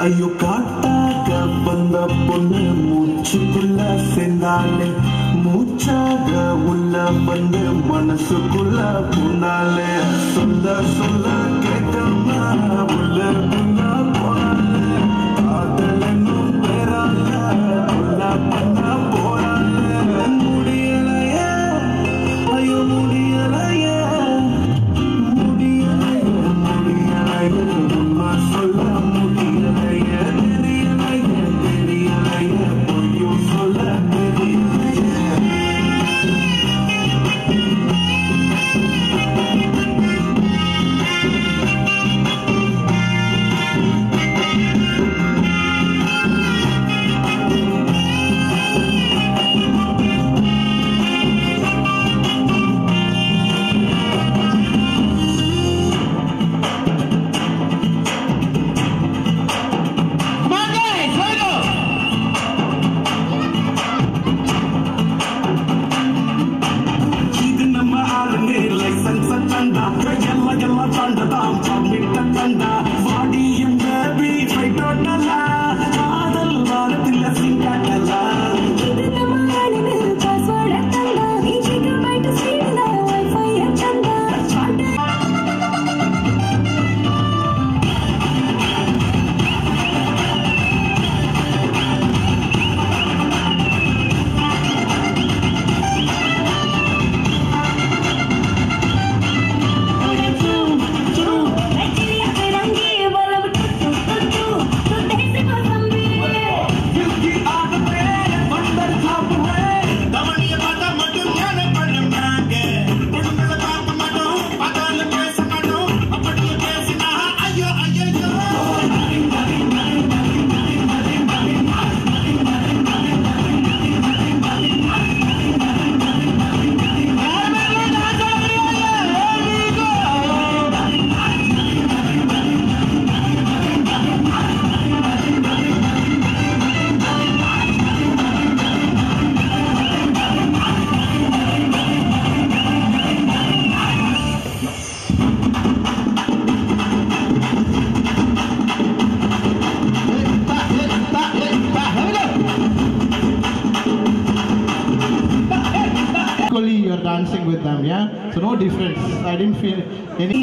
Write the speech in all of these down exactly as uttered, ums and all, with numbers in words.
ஐயோ காட்டாக வந்த பொண்ணு மூச்சுக்குள்ள சேர்ந்தாலே மூச்சாக உள்ள வந்து மனசுக்குள்ள போனாலே சொல்ல சொல்ல கேட்காம உள்ளுக்குள்ள போனாலே காதலனும் பேரால உள்ள பண்ண போறாலே முடியலையே ஐயோ முடியலையே முடியலையே முடியலையே உண்மை சொல்ல முடியலையே தெரியலையே தெரியலையே பொய்யும் சொல்ல தெரியலையே You're dancing with them, yeah? So no difference. I didn't feel any.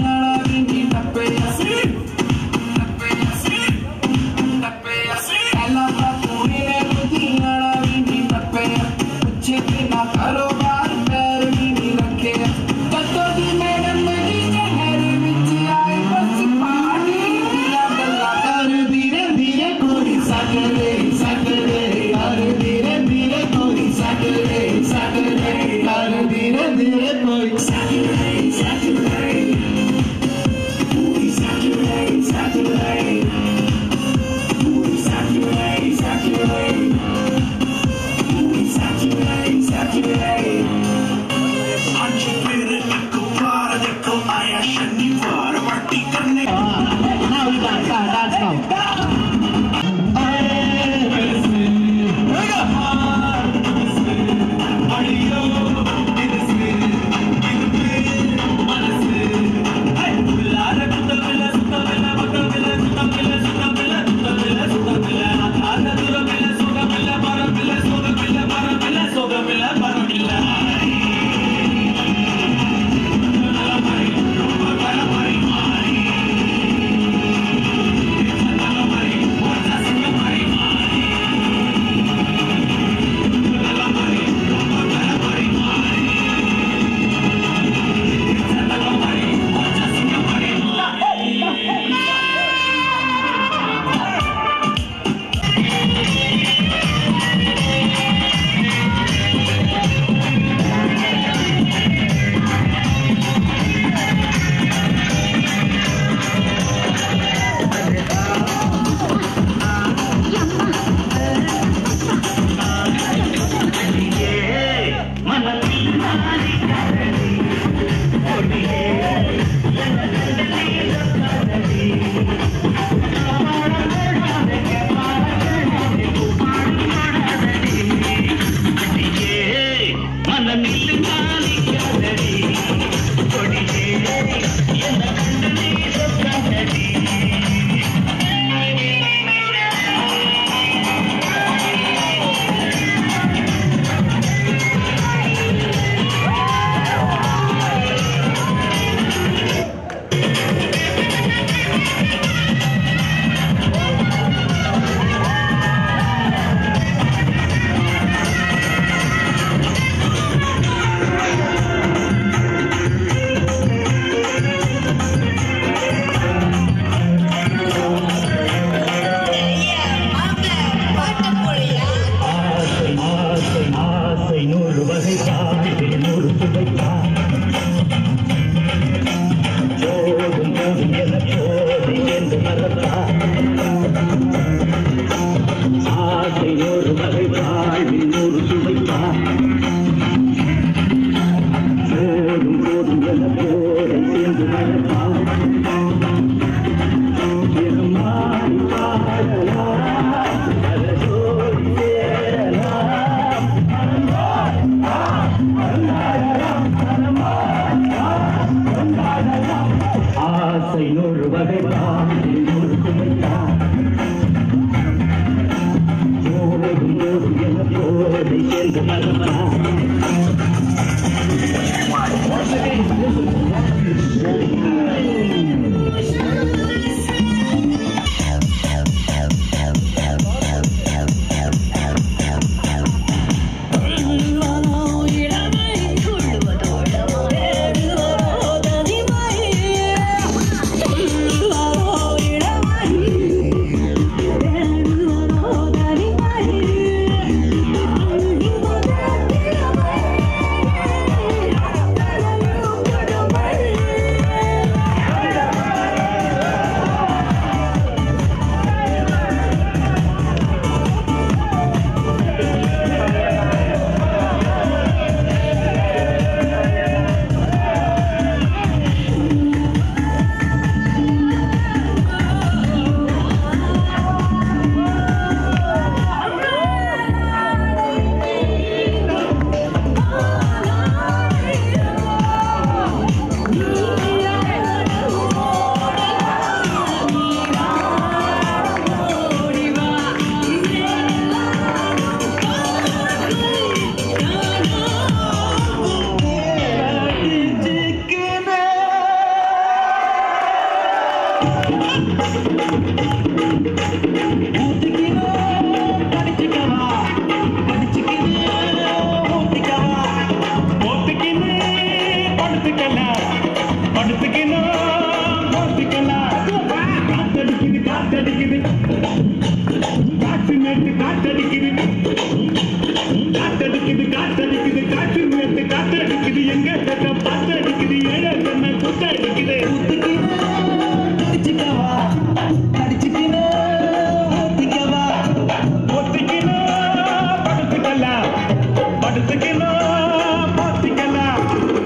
காத்தடிக்குது காற்று மேட்டு காத்தடிக்குது காத்தடிக்குது காத்தடிக்குது காற்று மேட்டு காத்தடிக்குது எங்க தக்க பாத்தடிக்குது ஏழை தன்னை கூத்தடிக்குது அடிச்சுக்கவா அடிச்சுக்கினோ ஒத்திக்கவா ஒத்திக்கினோ படுத்துக்கலாம் படுத்துக்கினோ பாத்திக்கலாம்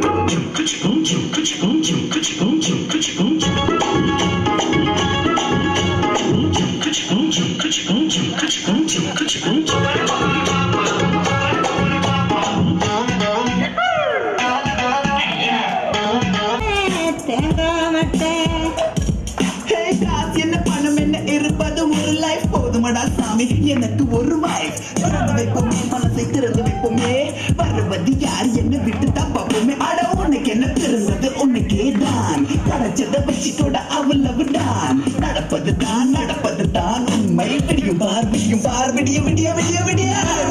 எனக்கு ஒரு வைஃப் திறந்து வைப்போமே மனசை திறந்து வைப்போமே வருவது யார் என்ன விட்டு தான் பார்ப்போமே அட உனக்கு என்ன பிறந்தது உனக்கே தான் படைச்சதை வச்சுட்டோட அவ்வளவு தான் நடப்பது தான் நடப்பது தான் உண்மை விடியும் பார் விடியும் பார் விடிய விடிய விடிய விடிய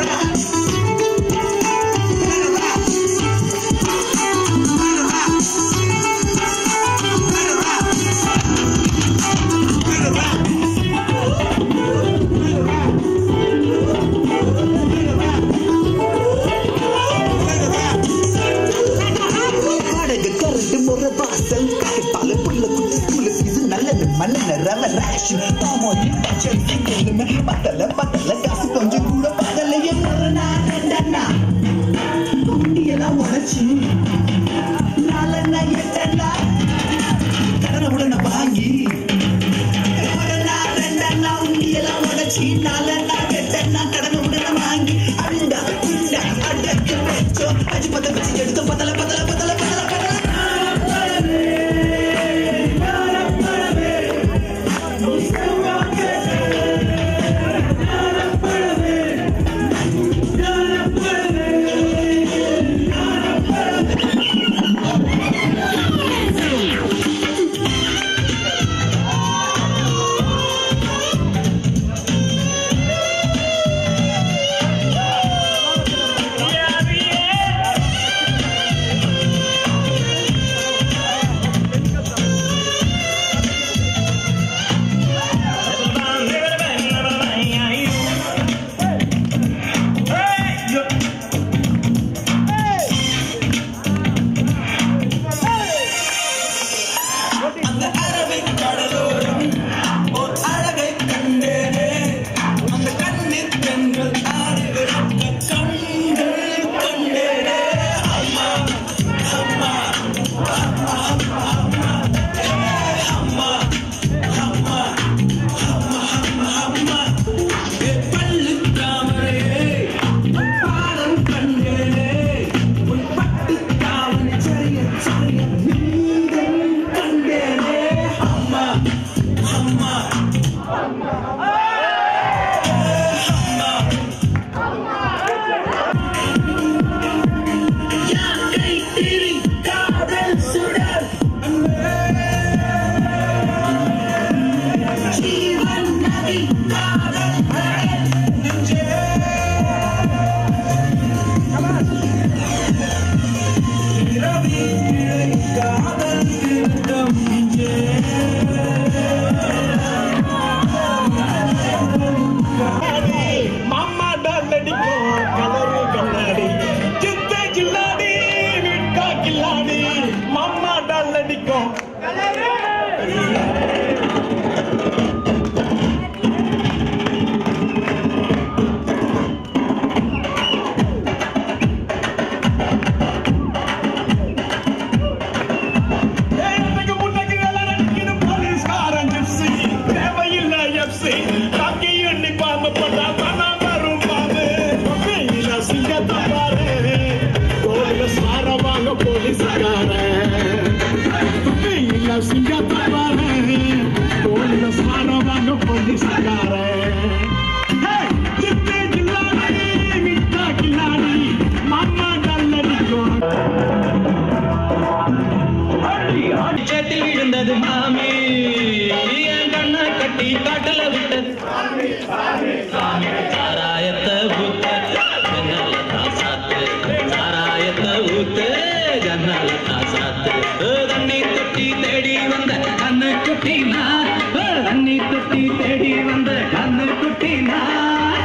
பத்தல பத்தல காசு கொஞ்சம் கூட பகலையே குண்டியெல்லாம் உடைச்சு நாலண்ணா எட்டண்ணா கடனை உடனே வாங்கி ரெண்டண்ணா உண்டியெல்லாம் உடைச்சி நாலண்ணா எட்டண்ணா கடனை உடனே வாங்கி அண்டா உண்டா அடக்கு வச்சோ அஞ்சு பத்த வச்சு எடுத்தோம் பத்தல பத்தல பத்தல பத்தல பத்தல தண்ணி தொட்டி தேடி வந்த கண்ணு குட்டி நான் தண்ணி தொட்டி தொட்டி தேடி வந்த கண்ணு குட்டி நான்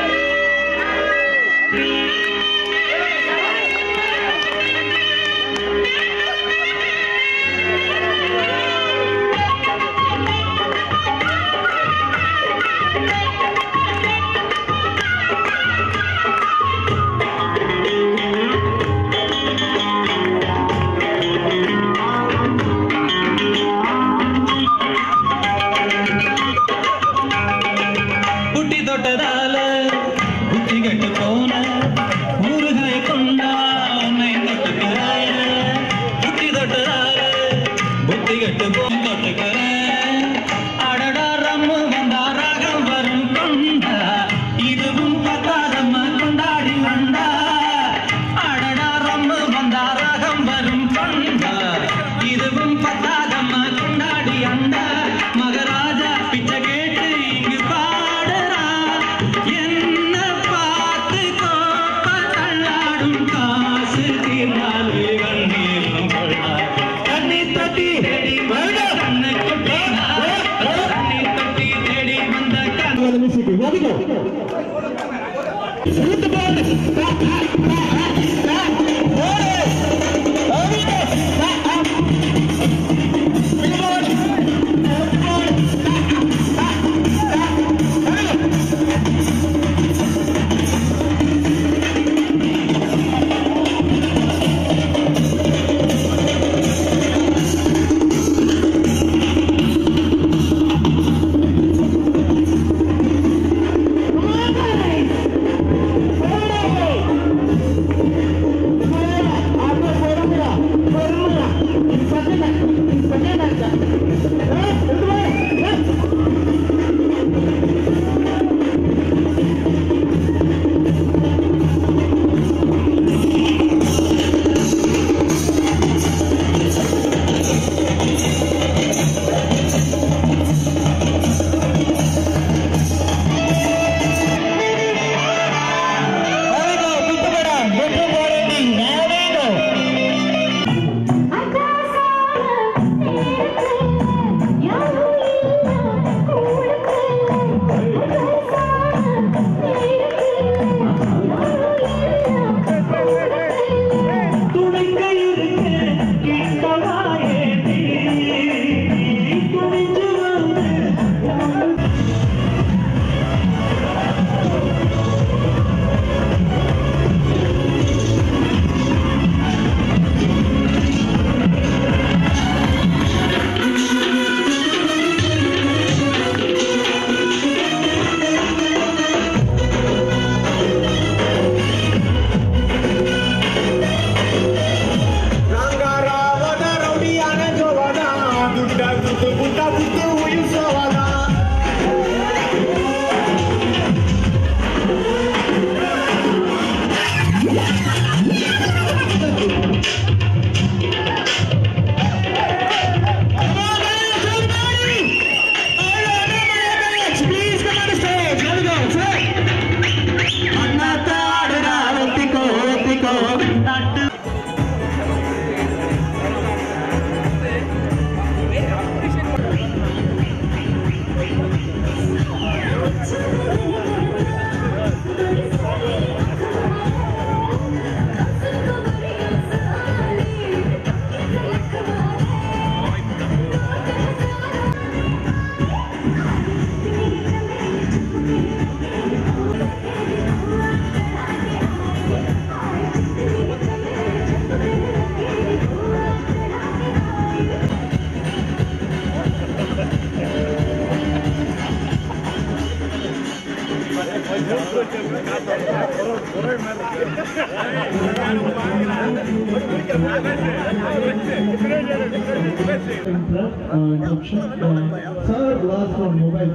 interruption. Uh, sir, last one mobile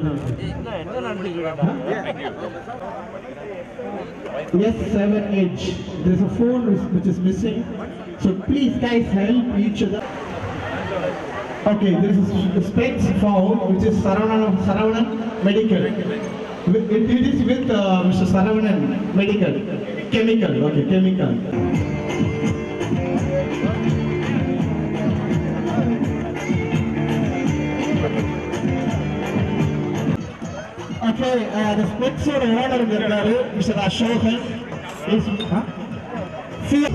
Yes, seven H. There's a phone which is missing. So please, guys, help each other. Okay, there is a specs found, which is Saravanan, Saravanan Medical. It, it is with uh, Mister Saravanan Medical. Chemical, okay, chemical. Okay, uh, the Specs ஓட owner இருக்காரு mister Asokan. Is See